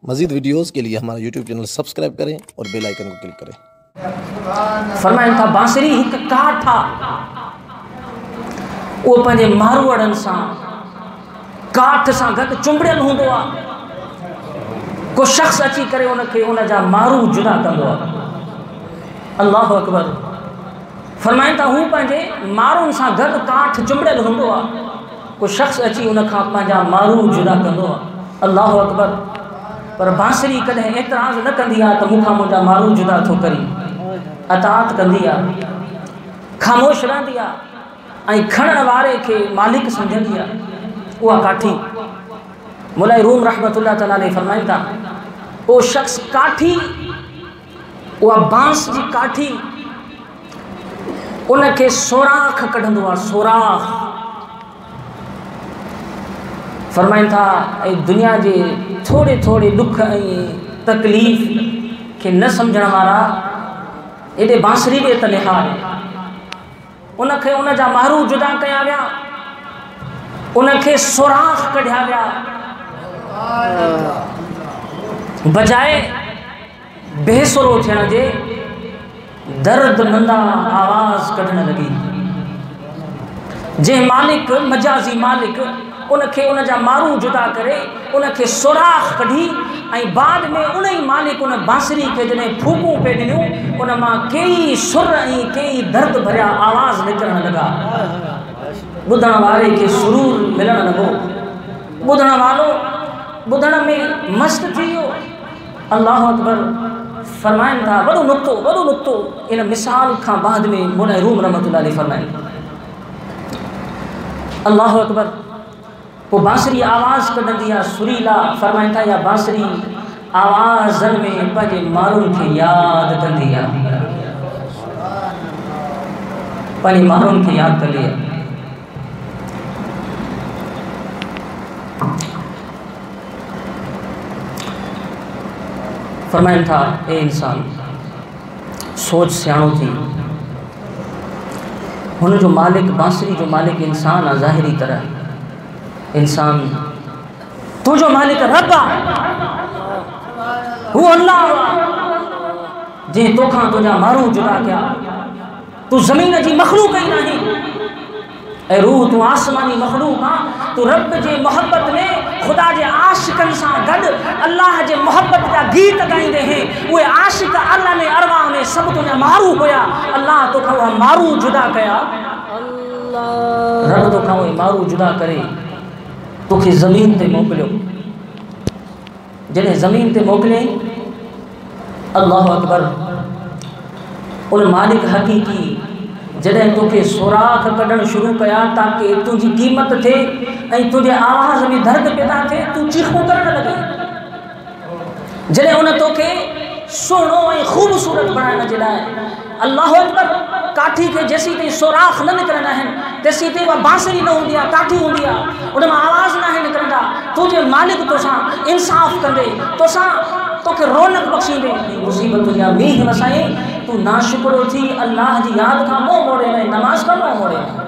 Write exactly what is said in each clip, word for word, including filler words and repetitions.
मज़ीद वीडियोज़ के लिए हमारा यूट्यूब चैनल सब्सक्राइब करें और बेल आइकन को क्लिक करें। फरमाइन था बांसुरी एक काठ था, वो पंहिंजे मारवड़नि सां काठ सां गॾु चुंबड़ियल हूंदो आहे। को शख़्स अची करे उनखे उन जा मारू जुदा कंदो आहे। अल्लाह अकबर। फरमाइन था हू पंहिंजे मारुनि सां गॾु काठ चुंबड़ियल हूंदो आहे। को शख़्स अची उनखां पंहिंजा मारू जुदा कंदो आहे। अल्लाह अकबर। पर बांसुरी कॾहिं एतिराज़ न कंदी आहे त मूंखां मुंहिंजा मारू जुदा थो करी, अतात कंदी आहे, ख़ामोश रहंदी आहे ऐं खणण वारे खे मालिक सम्झंदी आहे। उहा काठी मुलाई रूम रहमतुल्लाह तआला अलैहि फरमाइनि था, उहो शख़्स काठी, उहा बांस जी काठी उनखे सोराख कढंदो आहे, सोराख। फरमाइनि था ऐं दुनिया जे थोरे थोरे दुख ऐं तकलीफ़ खे न सम्झण वारा एॾे बांसुरी ॾे त निहार, उनखे उन जा मारू जुदा कया विया, उनखे सोराख कढिया विया, बजाए बेसुरो थियण जे दर्दमंदा आवाज़ कढण लॻी। जंहिं मालिक मजाज़ी मालिक उनखे उन जा मारू जुदा करे उनखे सोराख कढी ऐं बाद में उन ई मालिक उन बांसुरी खे जॾहिं फूकूं पे ॾिनियूं, उन मां कई सुर ऐं कई दर्द भरिया आवाज़ निकिरण लॻा। ॿुधण वारे खे सुरूर मिलण लॻो, ॿुधण वारो ॿुधण में मस्त थी वियो। अल्लाह अकबर। फरमाइनि था वॾो नुक़्तो, वॾो नुक़्तो इन मिसाल खां बाद में मुलाई रूम रहमतुल्लाह अलैहि फरमाइनि। अल्लाह अकबर। पोइ बांसुरी आवाज़ कढंदी आहे सुरीला। फरमाइनि था इहा बांसुरी आवाज़नि में पंहिंजे माण्हुनि खे यादि कंदी आहे, पंहिंजे माण्हुनि खे यादि कंदी आहे। फरमाइनि था ए इंसान सोच सियाणो थी, हुन जो मालिक बांसुरी जो मालिक इंसान आहे। ज़ाहिरी तरह इंसान, तुझो मालिक रब आहे, हू अल्लाह जंहिं तोखां तुंहिंजा मारू जुदा कया। तूं ज़मीन जी मखलूक ई नाही ऐं रूह तूं आसमानी मखलूक आहे। तूं रब जे मोहब्बत में ख़ुदा जे आशिक़नि सां गॾु अल्लाह जे मोहब्बत जा गीत ॻाईंदे हैं। उहे आशिक़ अल्लाह में अरवाह में सभु तुंहिंजा मारू हुया। अल्लाह तोखां उहा मारू जुदा कया। रब तोखां उहे मारू जुदा करे तोखे ज़मीन ते मोकिलियो। जॾहिं ज़मीन ते मोकिलियईं, अल्लाह अकबर, उन मालिक हक़ीक़ी जॾहिं तोखे सोराख कढणु शुरू कया ताकि तुंहिंजी क़ीमत थिए ऐं तुंहिंजे आवाज़ में दर्द पैदा थिए, तूं चीखूं करणु लॻे। जॾहिं उन तोखे सुहिणो ऐं ख़ूबसूरत बणाइण जे लाइ, अल्लाह अकबर, काठी खे जेसीं ताईं सोराख न निकिरंदा आहिनि तेसीं ताईं उहा बांसुरी न हूंदी आहे, काठी हूंदी आहे, उन मां आवाज़ न आहे निकिरंदा। तुंहिंजे मालिक तोसां इंसाफ़ कंदे, तोसां तोखे रौनक बख़्शींदे। मुसीबत जा मींहं वसाईं, तूं नाशुक्रो थी अल्लाह जी यादि खां मुंहुं मोड़े वञ, नमाज़ खां मुंहुं मोड़े वञ।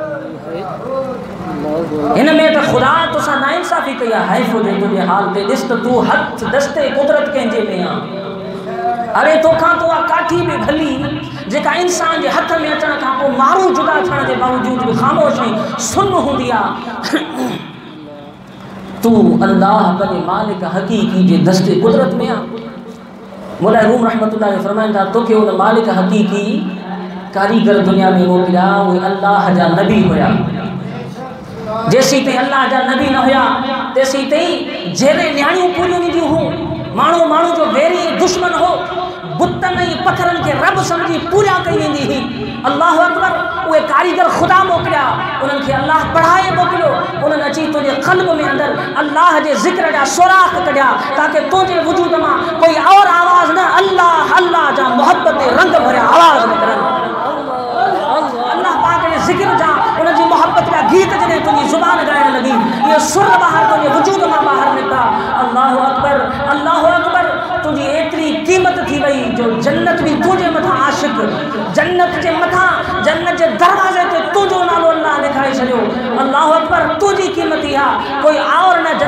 हिन में त ख़ुदा तोसां नाइंसाफ़ी कई आहे। हैफ़ हुजे तुंहिंजे हाल ते, ॾिस त तूं हथ दस्ते कुदरत कंहिंजे में आहे। अरे तोखां तो उहा काठी बि भली जेका इंसान जे हथ में अचण खां पोइ मारू जुदा थियण जे बावजूद बि ख़ामोश ऐं सुन हूंदी आहे। तूं अल्लाह पंहिंजे मालिक हक़ीक़ी जे दस्ते कुदरत में आहे। मुलाई रूम रहमतुल्लाह अलैहि फरमाइनि था तोखे उन मालिक हक़ीक़ी कारीगर दुनिया में मोकिलिया, उहे अल्लाह जा नबी हुया। जेसीं ताईं अल्लाह जा नबी न हुया तेसीं ताईं जहिड़े न्याणियूं पूरियूं वेंदियूं हुयूं, माण्हू माण्हू जो वेरी दुश्मन हो, बुतनि ऐं पत्थरनि खे रब सम्झी पूजा कई वेंदी हुई। अल्लाह अकबर। उहे कारीगर ख़ुदा मोकिलिया, उन्हनि खे अल्लाह पढ़ाए मोकिलियो। उन्हनि अची तुंहिंजे क़ल्ब में अंदरि अल्लाह जे ज़िक्र जा सोराख कढिया ताकि तुंहिंजे वजूद मां कोई और आवाज़ न, अल्लाह अल्लाह जा मोहब्बत जे रंग भरिया आवाज़ निकिरनि। अल्लाह पाक जे ज़िक्र जा उन जी मोहब्बत जा गीत जॾहिं तुंहिंजी ज़ुबान ॻाइण लॻी, इहे सुर ॿाहिरि तुंहिंजे वजूद मां ॿाहिरि निकिता। अल्लाह अकबर, अल्लाह अकबर। तुझी एतरी कीमत थी वही जो जन्नत भी तुझे मथा आशिक, जन्नत के मथा जन्नत के दरवाजे ते तुझो नालो अल्लाह लिखाई छड़ियो। अल्लाह अकबर, तुझी कीमत है, कोई और न जन्नत को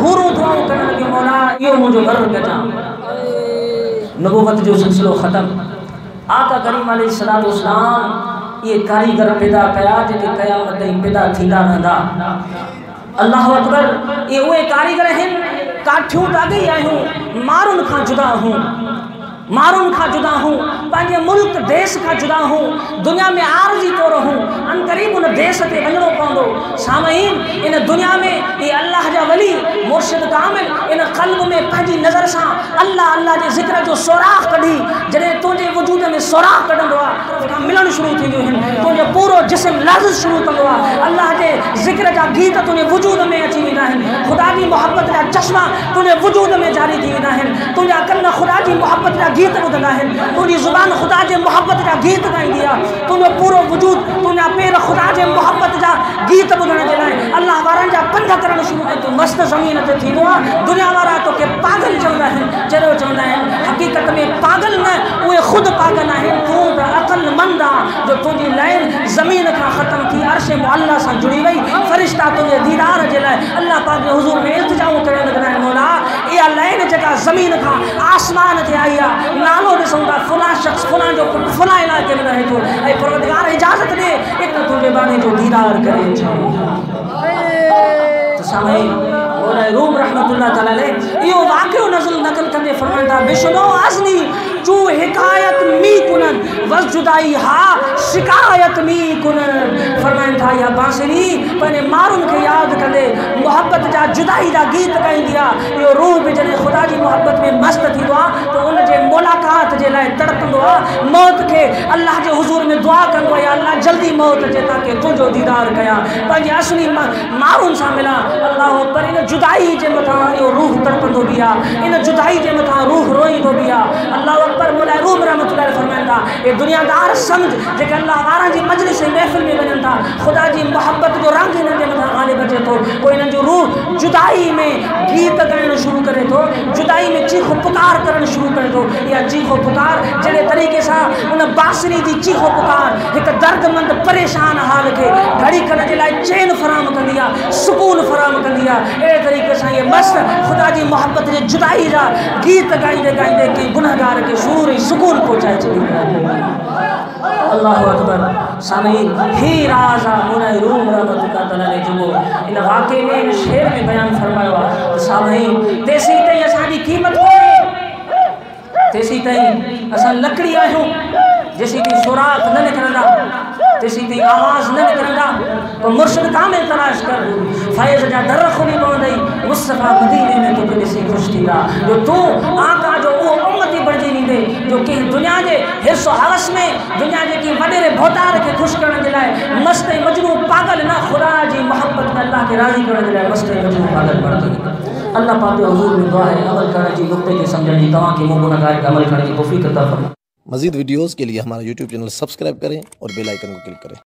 हूरों दुआऊं करण लॻियो मौला इहो मुंहिंजो घर कजां। नबूवत जो सिलसिलो ख़त्म। आका करीम अलैहिस्सलातु वस्सलाम ये कारीगर पैदा कया जेके क़यामत ताईं पैदा थींदा रहंदा। अल्लाहु अकबर। ये उहे कारीगर आहिनि काठियूं दाॻी आहियूं मारुनि खां जुदा हूं मारुनि खां जुदा हूं पंहिंजे मुल्क देश खां जुदा हूं दुनिया में आरजी तौर हूं अन क़रीब उन देश ते वञणो पवंदो। सामईन इन दुनिया में ये अल्लाह जा वली मुर्शिद कामिल इन क़ल्ब में पंहिंजी नज़र सां अल्लाह अल्लाह जे ज़िक्र जो सोराख़ कढी जॾहिं तुंहिंजे वजूद में सोराख़ कढंदो आहे तोखां मिलणु शुरू थींदियूं आहिनि तुंहिंजो पूरो जिस्म लर्ज़ शुरू कंदो आहे अल्लाह जे ज़िक्र जा गीत तुंहिंजे वजूद में अची वेंदा आहिनि ख़ुदा जी मोहब्बत जा चश्मा तुंहिंजे वजूद में जारी थी वेंदा आहिनि तुंहिंजा कन ख़ुदा जी मोहब्बत जा गीत ॿुधंदा आहिनि तुंहिंजी ज़ुबान ख़ुदा जे मोहब्बत जा गीत ॻाईंदी आहे तुंहिंजो पूरो वजूद तुंहिंजा पेर ख़ुदा जे मोहब्बत जा गीत ॿुधण जे लाइ अल्लाह वारनि जा पंध करणु शुरू कयो तूं मस्त ज़मीन ते थींदो आहे दुनिया वारा तोखे पागल चवंदा आहिनि जहिड़ो चवंदा आहिनि हक़ीक़त में पागल न उहे ख़ुदि पागल आहिनि तूं त अक़लमंद आहे जो तुंहिंजी लाइन ज़मीन खां ख़तमु थी अर्श मुअल्ला सां जुड़ी वई फ़रिश्ता तुंहिंजे दीदार जे लाइ अल्लाह पाक जे हुज़ूर में इल्तिजाऊं करण लॻंदा आहिनि मौला इहा लाइन जेका ज़मीन खां आसमान ते आई आहे नालो ॾिसूं था फलां शख़्स फलां जो पुटु फलां इलाइक़े में रहे थो ऐं परवरदिगार इजाज़त ॾे हिक तुंहिंजे बाने जो दीदार करे त साईं मौला रूम रहमतुल्लाह तआला अलैह इहो वाक़ियो नज़ल नक़ल कंदे फरमाईंदा बिशनो अज़ली चू हिकायत मी कुनन वस जुदाई हा शिकायत मी कुनन फरमाइनि था या बांसुरी पंहिंजे माण्हुनि खे यादि कंदे मोहब्बत जा जुदाई जा गीत ॻाईंदी आहे इहो रूह बि जॾहिं ख़ुदा जी मोहब्बत में मस्त थींदो आहे त उनजे मुलाक़ात जे लाइ तड़पंदो आहे मौत खे अल्लाह जे हुज़ूर में दुआ कंदो आहे या अल्लाह जल्दी मौत अचे ताकी तुंहिंजो दीदार कयां पंहिंजे असली माण्हुनि सां मिलां अल्लाह पर इन जुदाई जे मथां इहो रूह तड़पंदो बि आहे इन जुदाई जे मथां रूह रोईंदो बि आहे अल्लाह अकबर मौला रूम रहमतुल्लाह फरमाईंदा ये दुनियादार सम्झ जेके अल्लाह वारा जी मजलिस ऐं महफ़िल में वञनि था ख़ुदा जी मोहब्बत जो रंग हिननि जे मथां ग़ालिब अचे थो पोइ हिननि जो रूह जुदाई में गीत ॻाइणु शुरू करे थो जुदाई में चीखो पुकार करणु शुरू करे थो इहा चीखो पुकार जहिड़े तरीक़े सां उन बांसुरी जी चीखो पुकार हिकु दर्दमंद परेशान हाल खे घड़ी करण जे लाइ चैन फराहम कंदी आहे सुकून फराहम कंदी आहे अहिड़े तरीक़े सां इहे मस्त ख़ुदा जी मोहब्बत जे जुदाई जा गीत ॻाईंदे ॻाईंदे कंहिं गुनहगार खे सूर ऐं सुकून पहुचाए छॾींदी आहे अल्लाहु अकबर साईं ही राज़ आहे मौला रूम रहमतुल्लाह तआला ने जेको इन वाक़े में इन शेर में बयानु फरमायो आहे त साईं तेसीं ताईं असांजी क़ीमत कोन्हे तेसीं ताईं असां लकड़ी आहियूं जेसीं ताईं सुराख़ न निकिरंदा तेसीं ताईं आवाज़ न निकिरंदा तो मुर्शिद कामिल तलाश कर फैज़ जा दर खुली पवंदई मुस्तफ़ा मदीने में तोखे ॾिसी ख़ुशि थींदा जो तूं आका जो उहो उम्मती बणिजी वेंदे जो कंहिं दुनिया जे हिस्सो हवस में दुनिया जे कंहिं वॾेरे भोतार खे ख़ुशि करण जे लाइ मस्त ऐं मजनू पागल न ख़ुदा जी मोहब्बत में अल्लाह खे राज़ी करण जे लाइ मस्त ऐं मजनू पागल बणिजी अल्लाह पाक जो हुज़ूर में दुआ है अमल करण जी नुक़्ते खे सम्झण जी तव्हांखे मूं गुनहगार खे अमल करण जी तौफ़ीक़ अता फ़रमाए। मज़ीद वीडियोज़ के लिए हमारा यूट्यूब चैनल सब्सक्राइब करें और बेल आइकन को क्लिक करें।